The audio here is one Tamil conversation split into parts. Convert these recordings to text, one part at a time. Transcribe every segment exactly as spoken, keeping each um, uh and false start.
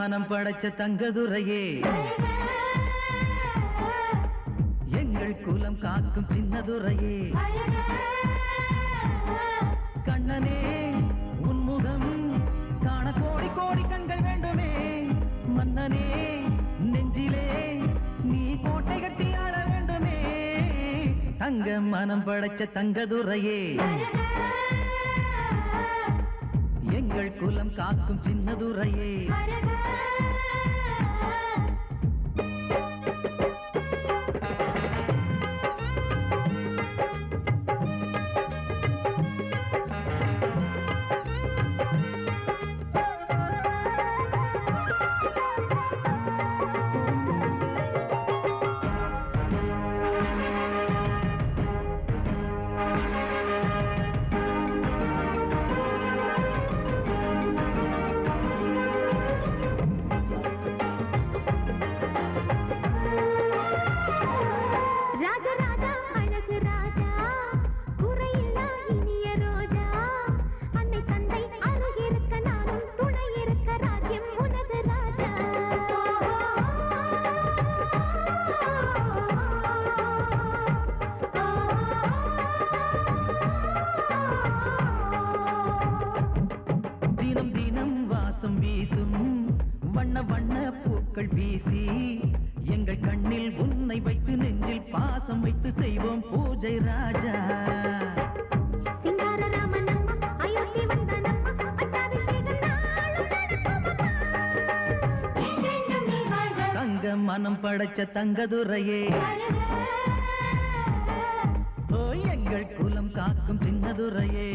மனம் படைச்ச தங்கதுரையே எங்கள் குலம் காக்கும் சின்னதுரையே கண்ணனே உன்முகம் காண கோடி கோடி கண்கள் வேண்டுமே மன்னனே நெஞ்சிலே நீ கோட்டை கட்டி ஆள வேண்டுமே தங்க மனம் படைச்ச தங்கதுரையே எங்கள் குலம் காக்கும் சின்னதுரையே மனம் படைச்ச தங்கதுரையே ஓ எங்கள் குலம் காக்கும் சின்னதுரையே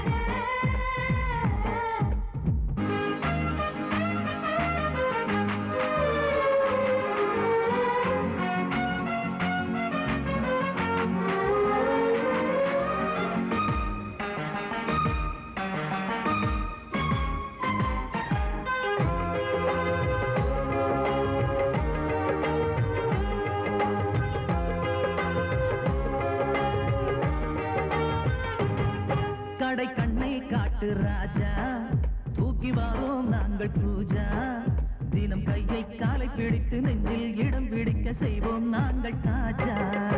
கடை கண்ணை காட்டு ராஜா தூக்கி வாரோம் நாங்கள் பூஜா தினம் கையை காலை பிடித்து நெஞ்சில் இடம் பிடிக்க செய்வோம் நாங்கள் தாஜா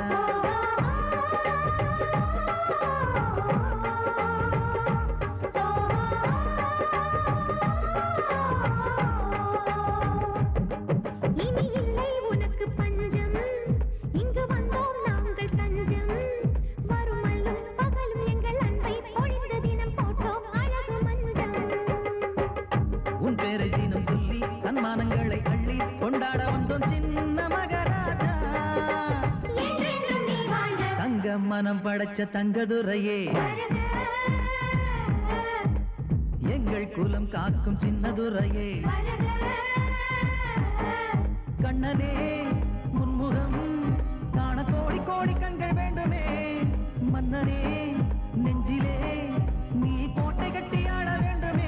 சன்மானங்களை அள்ளி கொண்டாட வந்தோம் சின்ன மகராஜா தங்க மனம் படைச்ச தங்கதுரையே எங்கள் குலம் காக்கும் சின்னதுரையே கண்ணனே முன்முகம் காண கோடி கோடி கண்கள் வேண்டுமே மன்னனே நெஞ்சிலே நீ கோட்டை கட்டி ஆட வேண்டுமே